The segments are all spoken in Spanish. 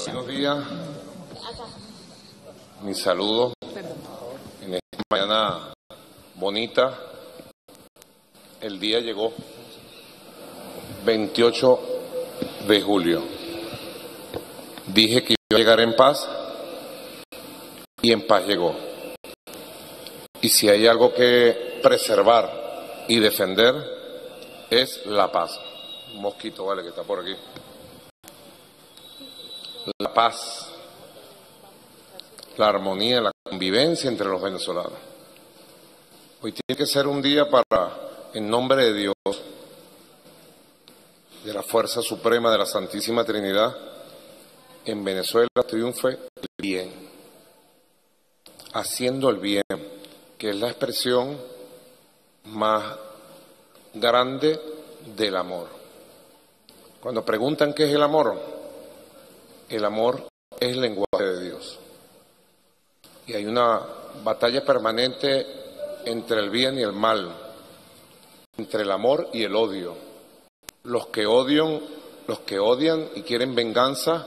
Buenos días, mis saludos en esta mañana bonita. El día llegó, 28 de julio. Dije que iba a llegar en paz y en paz llegó. Y si hay algo que preservar y defender es la paz. Un mosquito, vale, que está por aquí. La paz, la armonía, la convivencia entre los venezolanos. Hoy tiene que ser un día para, en nombre de Dios, de la fuerza suprema de la Santísima Trinidad, en Venezuela triunfe el bien, haciendo el bien, que es la expresión más grande del amor. Cuando preguntan qué es el amor es el lenguaje de Dios. Y hay una batalla permanente entre el bien y el mal, entre el amor y el odio. Los que odian y quieren venganza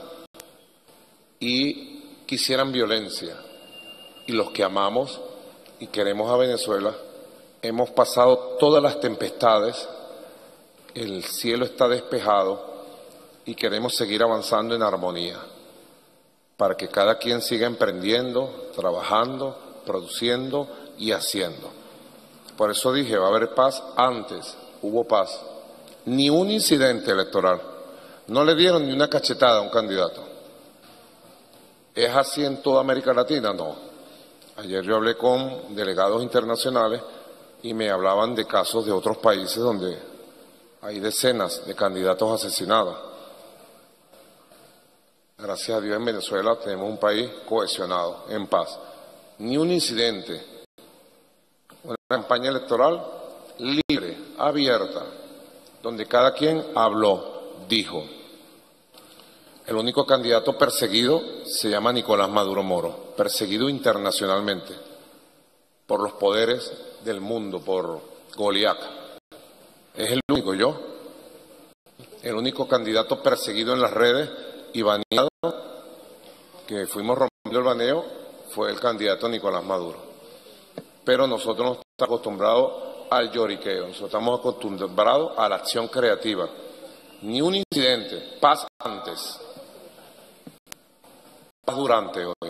y quisieran violencia. Y los que amamos y queremos a Venezuela, hemos pasado todas las tempestades, el cielo está despejado y queremos seguir avanzando en armonía, para que cada quien siga emprendiendo, trabajando, produciendo y haciendo. Por eso dije, va a haber paz. Antes hubo paz. Ni un incidente electoral. No le dieron ni una cachetada a un candidato. ¿Es así en toda América Latina? No. Ayer yo hablé con delegados internacionales y me hablaban de casos de otros países donde hay decenas de candidatos asesinados. Gracias a Dios en Venezuela tenemos un país cohesionado, en paz. Ni un incidente. Una campaña electoral libre, abierta, donde cada quien habló, dijo. El único candidato perseguido se llama Nicolás Maduro Moro, perseguido internacionalmente por los poderes del mundo, por Goliat. Es el único, el único candidato perseguido en las redes y baneado, que fuimos rompiendo el baneo, fue el candidato Nicolás Maduro. Pero nosotros no estamos acostumbrados al lloriqueo, nosotros estamos acostumbrados a la acción creativa. Ni un incidente, paz antes, paz durante hoy.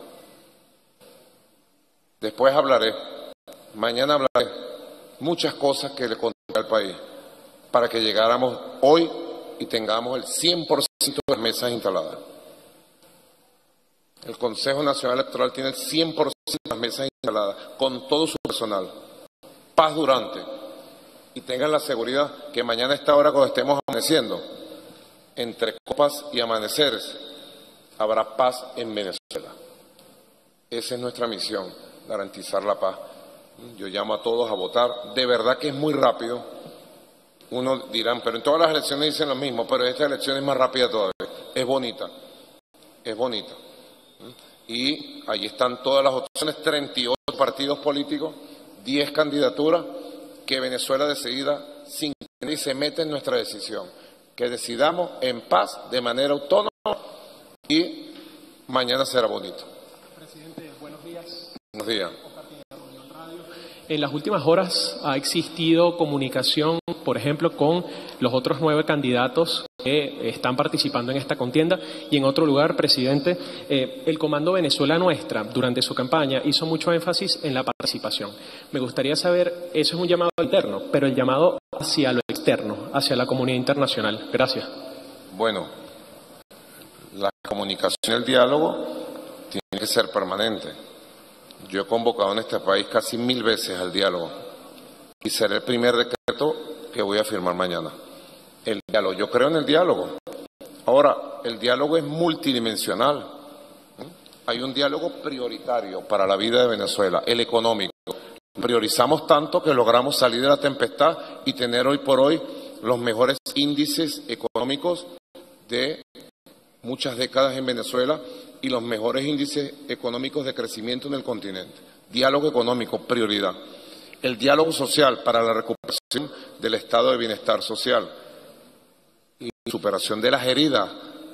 Después hablaré, mañana hablaré muchas cosas que le conté al país para que llegáramos hoy y tengamos el 100% de las mesas instaladas. El Consejo Nacional Electoral tiene el 100% de las mesas instaladas, con todo su personal. Paz durante. Y tengan la seguridad que mañana a esta hora, cuando estemos amaneciendo, entre copas y amaneceres, habrá paz en Venezuela. Esa es nuestra misión, garantizar la paz. Yo llamo a todos a votar. De verdad que es muy rápido. Uno dirán, pero en todas las elecciones dicen lo mismo, pero esta elección es más rápida todavía. Es bonita, es bonita. Y ahí están todas las opciones, 38 partidos políticos, 10 candidaturas, que Venezuela decidida sin que nadie se meta en nuestra decisión. Que decidamos en paz, de manera autónoma, y mañana será bonito. Presidente, buenos días. Buenos días. En las últimas horas ha existido comunicación, por ejemplo, con los otros 9 candidatos que están participando en esta contienda. Y en otro lugar, presidente, el Comando Venezuela Nuestra, durante su campaña, hizo mucho énfasis en la participación. Me gustaría saber, eso es un llamado interno, pero el llamado hacia lo externo, hacia la comunidad internacional. Gracias. Bueno, la comunicación y el diálogo tiene que ser permanente. Yo he convocado en este país casi 1000 veces al diálogo y será el primer decreto que voy a firmar mañana. El diálogo, yo creo en el diálogo. Ahora, el diálogo es multidimensional. Hay un diálogo prioritario para la vida de Venezuela, el económico. Priorizamos tanto que logramos salir de la tempestad y tener hoy por hoy los mejores índices económicos de muchas décadas en Venezuela y los mejores índices económicos de crecimiento en el continente. Diálogo económico, prioridad. El diálogo social para la recuperación del estado de bienestar social y superación de las heridas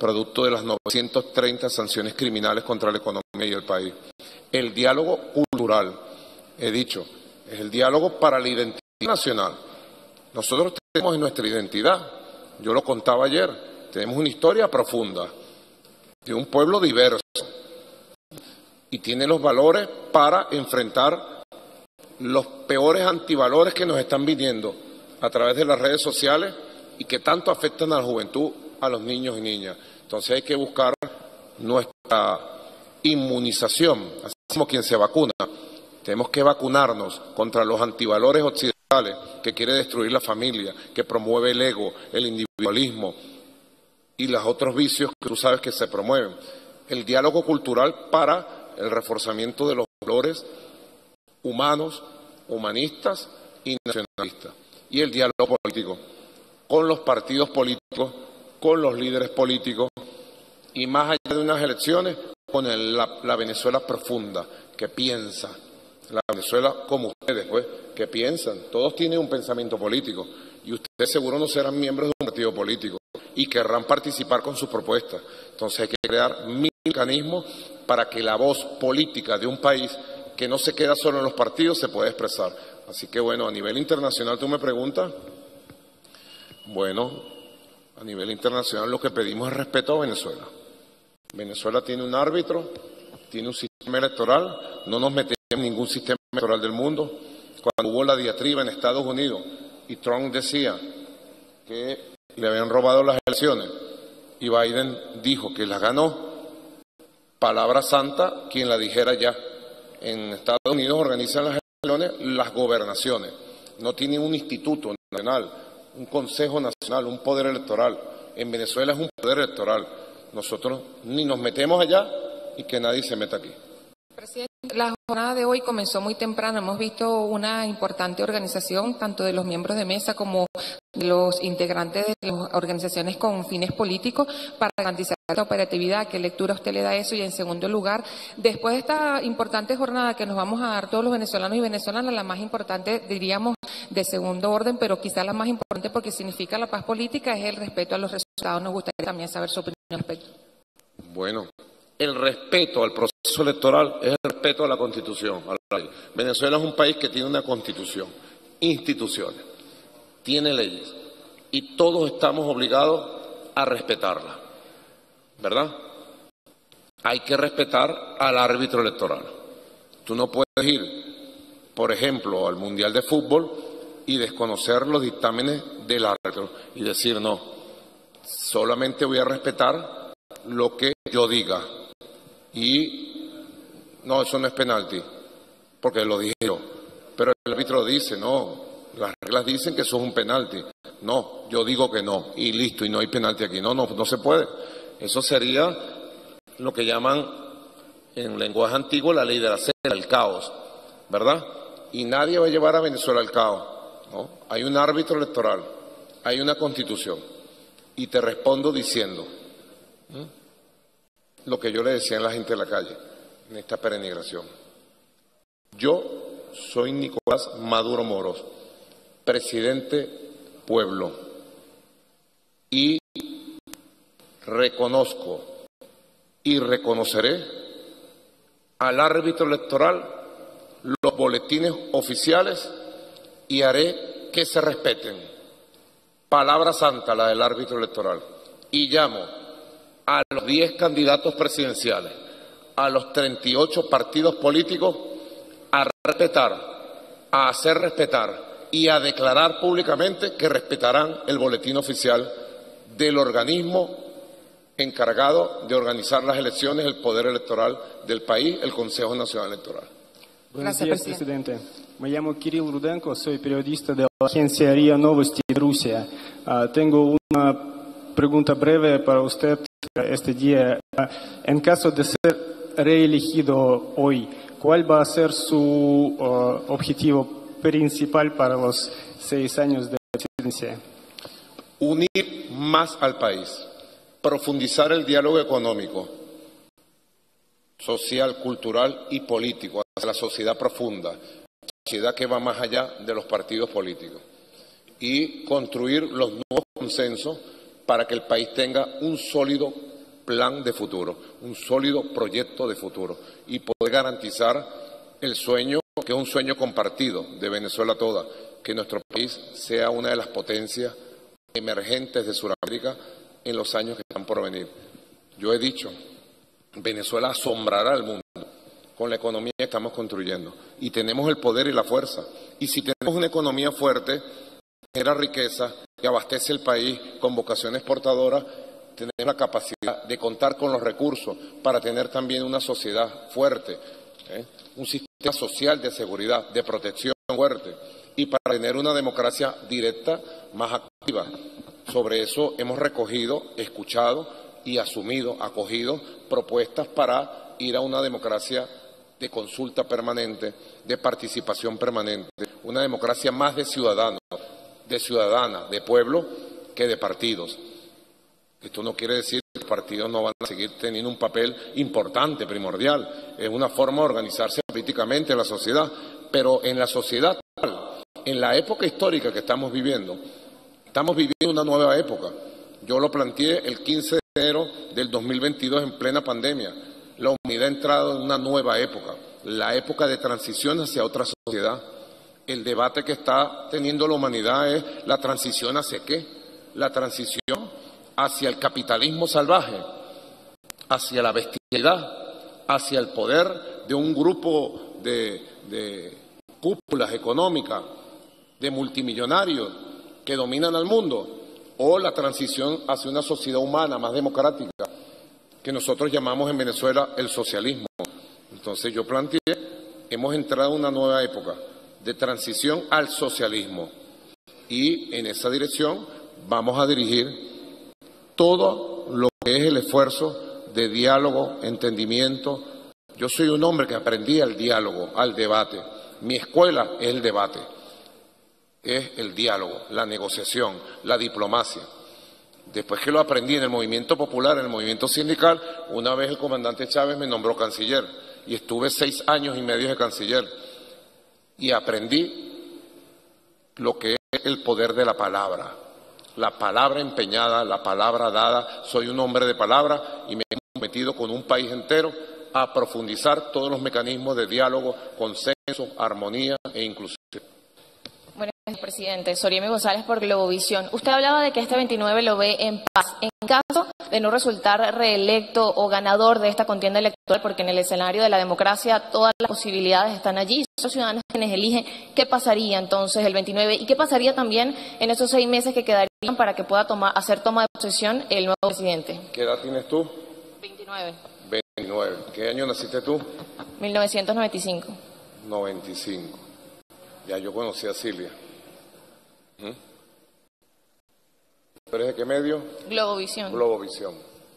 producto de las 930 sanciones criminales contra la economía y el país. El diálogo cultural, he dicho, es el diálogo para la identidad nacional. Nosotros tenemos en nuestra identidad, yo lo contaba ayer, tenemos una historia profunda de un pueblo diverso y tiene los valores para enfrentar los peores antivalores que nos están viniendo a través de las redes sociales y que tanto afectan a la juventud, a los niños y niñas. Entonces hay que buscar nuestra inmunización, así como quien se vacuna. Tenemos que vacunarnos contra los antivalores occidentales que quiere destruir la familia, que promueve el ego, el individualismo y los otros vicios que tú sabes que se promueven. El diálogo cultural para el reforzamiento de los valores humanos, humanistas y nacionalistas. Y el diálogo político con los partidos políticos, con los líderes políticos y más allá de unas elecciones, con la Venezuela profunda, que piensa, la Venezuela como ustedes, pues, que piensan. Todos tienen un pensamiento político y ustedes seguro no serán miembros de un partido político y querrán participar con sus propuestas. Entonces hay que crear mecanismos para que la voz política de un país que no se queda solo en los partidos se pueda expresar. Así que bueno, a nivel internacional tú me preguntas, bueno, a nivel internacional lo que pedimos es respeto a Venezuela. Venezuela tiene un árbitro, tiene un sistema electoral, no nos metemos en ningún sistema electoral del mundo. Cuando hubo la diatriba en Estados Unidos y Trump decía que le habían robado las elecciones y Biden dijo que las ganó, palabra santa quien la dijera ya. En Estados Unidos organizan las elecciones las gobernaciones, no tienen un instituto nacional, un consejo nacional, un poder electoral. En Venezuela es un poder electoral. Nosotros ni nos metemos allá y que nadie se meta aquí. Presidente, la jornada de hoy comenzó muy temprano. Hemos visto una importante organización, tanto de los miembros de mesa como de los integrantes de las organizaciones con fines políticos, para garantizar la operatividad. ¿Qué lectura usted le da a eso? Y en segundo lugar, después de esta importante jornada que nos vamos a dar todos los venezolanos y venezolanas, la más importante, diríamos, de segundo orden, pero quizá la más importante porque significa la paz política, es el respeto a los resultados. Nos gustaría también saber su opinión al respecto. Bueno, el respeto al proceso electoral es el respeto a la Constitución, a la ley. Venezuela es un país que tiene una Constitución, instituciones, tiene leyes y todos estamos obligados a respetarla, ¿verdad? Hay que respetar al árbitro electoral. Tú no puedes ir, por ejemplo, al Mundial de Fútbol y desconocer los dictámenes del árbitro y decir no, solamente voy a respetar lo que yo diga. Y no, eso no es penalti, porque lo dije yo. Pero el árbitro dice, no, las reglas dicen que eso es un penalti. No, yo digo que no, y listo, y no hay penalti aquí. No, no se puede. Eso sería lo que llaman en lenguaje antiguo la ley de la selva, el caos, ¿verdad? Y nadie va a llevar a Venezuela al caos, ¿no? Hay un árbitro electoral, hay una constitución. Y te respondo diciendo lo que yo le decía a la gente en la calle, en esta peregrinación. Yo soy Nicolás Maduro Moros, presidente pueblo, y reconozco y reconoceré al árbitro electoral los boletines oficiales y haré que se respeten. Palabra santa la del árbitro electoral. Y llamo a los 10 candidatos presidenciales, a los 38 partidos políticos, a respetar, a hacer respetar y a declarar públicamente que respetarán el boletín oficial del organismo encargado de organizar las elecciones, el poder electoral del país, el Consejo Nacional Electoral. Buenos días, presidente. Me llamo Kirill Rudenko, soy periodista de la agencia RIA Novosti de Rusia. Tengo una pregunta breve para usted este día. En caso de ser reelegido hoy, ¿cuál va a ser su objetivo principal para los 6 años de presidencia? Unir más al país, profundizar el diálogo económico, social, cultural y político hacia la sociedad profunda, sociedad que va más allá de los partidos políticos, y construir los nuevos consensos para que el país tenga un sólido plan de futuro, un sólido proyecto de futuro y poder garantizar el sueño, que es un sueño compartido de Venezuela toda, que nuestro país sea una de las potencias emergentes de Sudamérica en los años que están por venir. Yo he dicho, Venezuela asombrará al mundo con la economía que estamos construyendo y tenemos el poder y la fuerza. Y si tenemos una economía fuerte, genera riqueza, que abastece el país con vocación exportadora, tenemos la capacidad de contar con los recursos para tener también una sociedad fuerte, un sistema social de seguridad, de protección fuerte y para tener una democracia directa más activa. Sobre eso hemos recogido, escuchado y asumido, acogido propuestas para ir a una democracia de consulta permanente, de participación permanente, una democracia más de ciudadanos, de ciudadanas, de pueblo, que de partidos. Esto no quiere decir que los partidos no van a seguir teniendo un papel importante, primordial. Es una forma de organizarse políticamente en la sociedad, pero en la sociedad, en la época histórica que estamos viviendo una nueva época. Yo lo planteé el 15 de enero del 2022 en plena pandemia. La humanidad ha entrado en una nueva época, la época de transición hacia otra sociedad. El debate que está teniendo la humanidad es la transición hacia qué, la transición hacia el capitalismo salvaje, hacia la bestialidad, hacia el poder de un grupo de cúpulas económicas, de multimillonarios que dominan al mundo, o la transición hacia una sociedad humana más democrática, que nosotros llamamos en Venezuela el socialismo. Entonces yo planteé, hemos entrado en una nueva época de transición al socialismo y en esa dirección vamos a dirigir todo lo que es el esfuerzo de diálogo, entendimiento. Yo soy un hombre que aprendí al diálogo, al debate. Mi escuela es el debate, es el diálogo, la negociación, la diplomacia. Después que lo aprendí en el movimiento popular, en el movimiento sindical, una vez el comandante Chávez me nombró canciller y estuve 6 años y medio de canciller y aprendí lo que es el poder de la palabra empeñada, la palabra dada. Soy un hombre de palabra y me he comprometido con un país entero a profundizar todos los mecanismos de diálogo, consenso, armonía e inclusión. Buenas tardes, presidente. Soriemi González por Globovisión. Usted hablaba de que este 29 lo ve en paz. En caso de no resultar reelecto o ganador de esta contienda electoral, porque en el escenario de la democracia todas las posibilidades están allí, son los ciudadanos quienes eligen, ¿qué pasaría entonces el 29? ¿Y qué pasaría también en esos 6 meses que quedarían para que pueda hacer toma de posesión el nuevo presidente? ¿Qué edad tienes tú? 29. 29. ¿Qué año naciste tú? 1995. 95. Ya yo conocí a Silvia. ¿Tú eres de qué medio? Globovisión. Globovisión.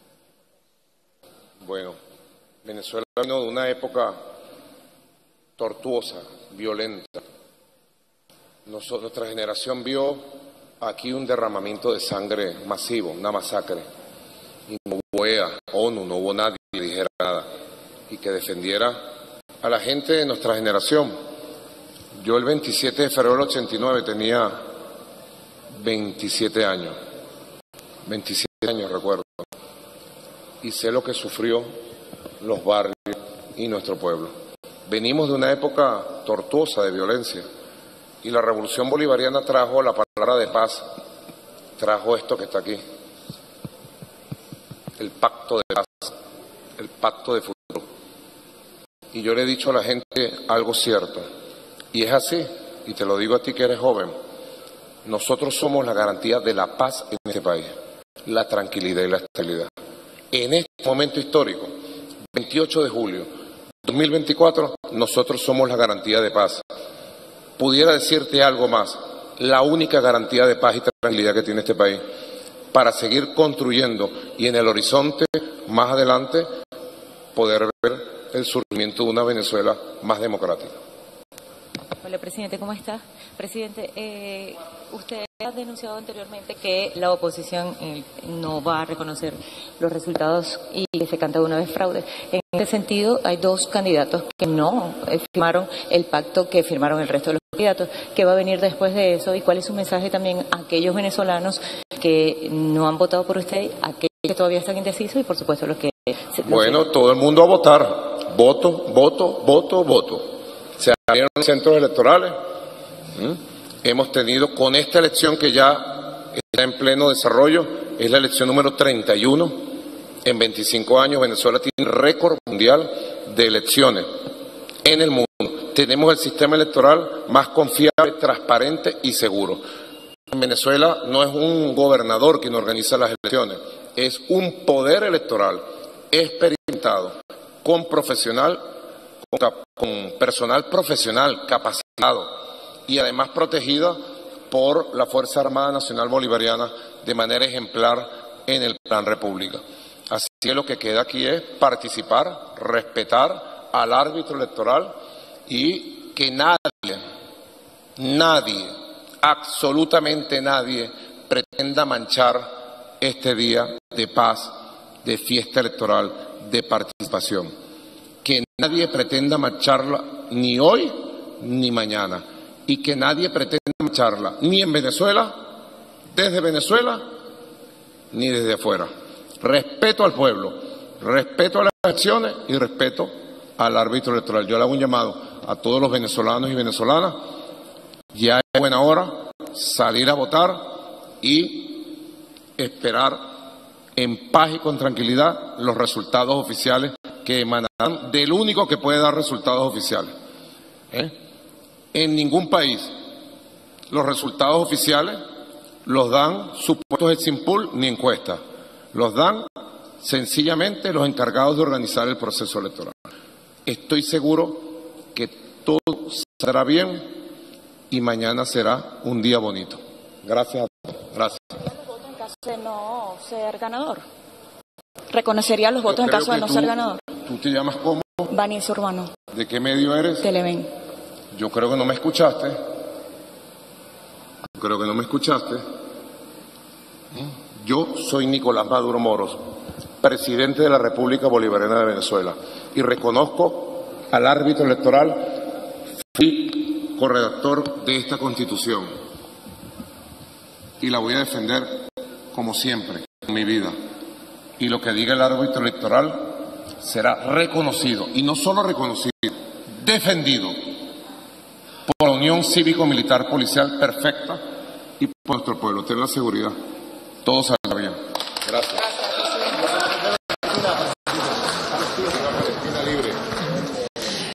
Bueno, Venezuela vino de una época tortuosa, violenta. Nuestra generación vio aquí un derramamiento de sangre masivo, una masacre. Y no hubo OEA, ONU, no hubo nadie que dijera nada y que defendiera a la gente de nuestra generación. Yo el 27 de febrero del 89 tenía 27 años. 27 años recuerdo. Y sé lo que sufrió los barrios y nuestro pueblo. Venimos de una época tortuosa de violencia. Y la revolución bolivariana trajo la palabra de paz. Trajo esto que está aquí. El pacto de paz. El pacto de futuro. Y yo le he dicho a la gente algo cierto. Y es así, y te lo digo a ti que eres joven, nosotros somos la garantía de la paz en este país, la tranquilidad y la estabilidad. En este momento histórico, 28 de julio 2024, nosotros somos la garantía de paz. Pudiera decirte algo más, la única garantía de paz y tranquilidad que tiene este país, para seguir construyendo y en el horizonte, más adelante, poder ver el surgimiento de una Venezuela más democrática. Hola, presidente, ¿cómo está? Presidente, usted ha denunciado anteriormente que la oposición no va a reconocer los resultados y que se canta de una vez fraude. En este sentido, hay 2 candidatos que no firmaron el pacto que firmaron el resto de los candidatos. ¿Qué va a venir después de eso? ¿Y cuál es su mensaje también a aquellos venezolanos que no han votado por usted, a aquellos que todavía están indecisos y, por supuesto, los que... Bueno, todo el mundo a votar. Voto, voto, voto, voto. Se abrieron los centros electorales. Hemos tenido con esta elección que ya está en pleno desarrollo, es la elección número 31. En 25 años Venezuela tiene récord mundial de elecciones en el mundo. Tenemos el sistema electoral más confiable, transparente y seguro. En Venezuela no es un gobernador quien organiza las elecciones, es un poder electoral experimentado, con personal profesional capacitado y además protegida por la Fuerza Armada Nacional Bolivariana de manera ejemplar en el Plan República. Así que lo que queda aquí es participar, respetar al árbitro electoral y que nadie, absolutamente nadie, pretenda manchar este día de paz, de fiesta electoral, de participación. Que nadie pretenda mancharla ni hoy ni mañana. Y que nadie pretenda mancharla ni en Venezuela, desde Venezuela, ni desde afuera. Respeto al pueblo, respeto a las elecciones y respeto al árbitro electoral. Yo le hago un llamado a todos los venezolanos y venezolanas. Ya es buena hora salir a votar y esperar en paz y con tranquilidad los resultados oficiales que emanarán del único que puede dar resultados oficiales. En ningún país los resultados oficiales los dan supuestos Eximpool ni encuestas. Los dan sencillamente los encargados de organizar el proceso electoral. Estoy seguro que todo saldrá bien y mañana será un día bonito. Gracias a todos. Gracias. En caso de no ser ganador. ¿Reconocería los votos en caso de no ser ganador? ¿Tú te llamas cómo? Vanice Urbano. ¿De qué medio eres? Televen. Yo creo que no me escuchaste. Yo soy Nicolás Maduro Moros, presidente de la República Bolivariana de Venezuela, y reconozco al árbitro electoral, fui corredactor de esta Constitución y la voy a defender como siempre en mi vida. Y lo que diga el árbitro electoral será reconocido, y no solo reconocido, defendido por la Unión Cívico-Militar Policial perfecta y por nuestro pueblo. Ten la seguridad. Todos